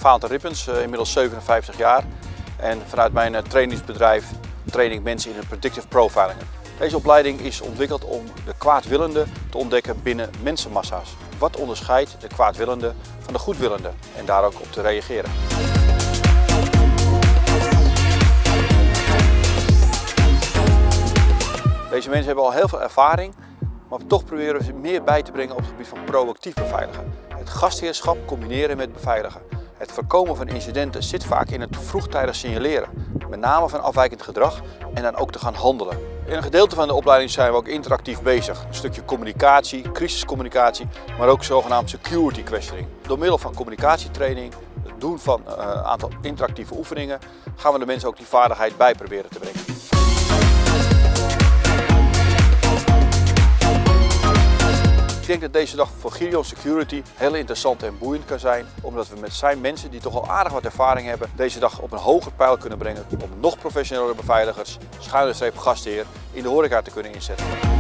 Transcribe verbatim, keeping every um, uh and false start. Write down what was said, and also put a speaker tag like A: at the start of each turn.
A: Valentin Rippens, inmiddels zevenenvijftig jaar. En vanuit mijn trainingsbedrijf train ik mensen in het predictive profiling. Deze opleiding is ontwikkeld om de kwaadwillende te ontdekken binnen mensenmassa's. Wat onderscheidt de kwaadwillende van de goedwillende en daar ook op te reageren. Deze mensen hebben al heel veel ervaring, maar toch proberen we ze meer bij te brengen op het gebied van proactief beveiligen. Het gastheerschap combineren met beveiligen. Het voorkomen van incidenten zit vaak in het vroegtijdig signaleren, met name van afwijkend gedrag en dan ook te gaan handelen. In een gedeelte van de opleiding zijn we ook interactief bezig. Een stukje communicatie, crisiscommunicatie, maar ook zogenaamd security questioning. Door middel van communicatietraining, het doen van een aantal interactieve oefeningen, gaan we de mensen ook die vaardigheid bij proberen te brengen. Ik denk dat deze dag voor Gideon Security heel interessant en boeiend kan zijn, omdat we met zijn mensen die toch al aardig wat ervaring hebben, deze dag op een hoger pijl kunnen brengen om nog professionele beveiligers, schuine streep gastheer, in de horeca te kunnen inzetten.